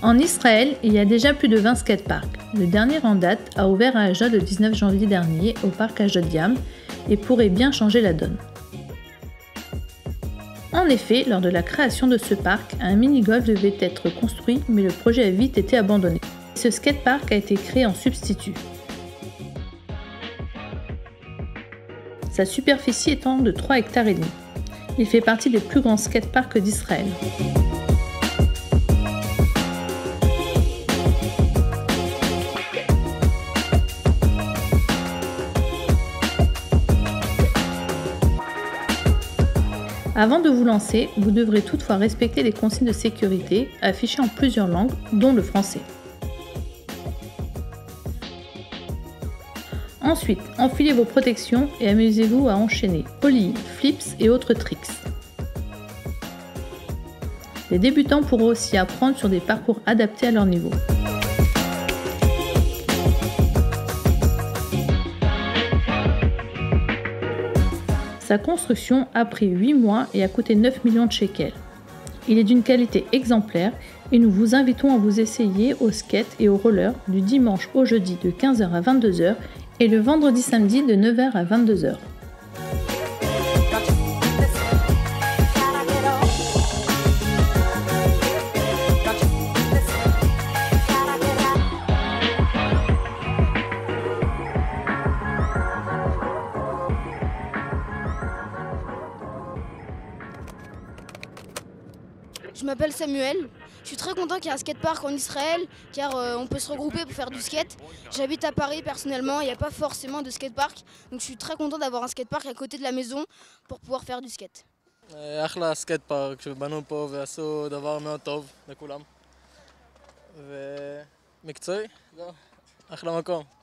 En Israël, il y a déjà plus de 20 skateparks. Le dernier en date a ouvert à Ashdod le 19 janvier dernier au parc Ashdod Yam et pourrait bien changer la donne. En effet, lors de la création de ce parc, un mini-golf devait être construit, mais le projet a vite été abandonné. Ce skatepark a été créé en substitut. Sa superficie étant de 3,5 hectares. Il fait partie des plus grands skateparks d'Israël. Avant de vous lancer, vous devrez toutefois respecter les consignes de sécurité affichées en plusieurs langues, dont le français. Ensuite, enfilez vos protections et amusez-vous à enchaîner ollies, flips et autres tricks. Les débutants pourront aussi apprendre sur des parcours adaptés à leur niveau. Sa construction a pris 8 mois et a coûté 9 millions de shekels. Il est d'une qualité exemplaire et nous vous invitons à vous essayer au skate et au roller du dimanche au jeudi de 15h à 22h et le vendredi samedi de 9h à 22h. Je m'appelle Samuel, je suis très content qu'il y ait un skatepark en Israël car on peut se regrouper pour faire du skate. J'habite à Paris personnellement, il n'y a pas forcément de skatepark, donc je suis très content d'avoir un skatepark à côté de la maison pour pouvoir faire du skate. אחלה סקייט פארק שבנו פה ועשו דבר מאוד טוב לכולם ומקצועי, אחלה מקום.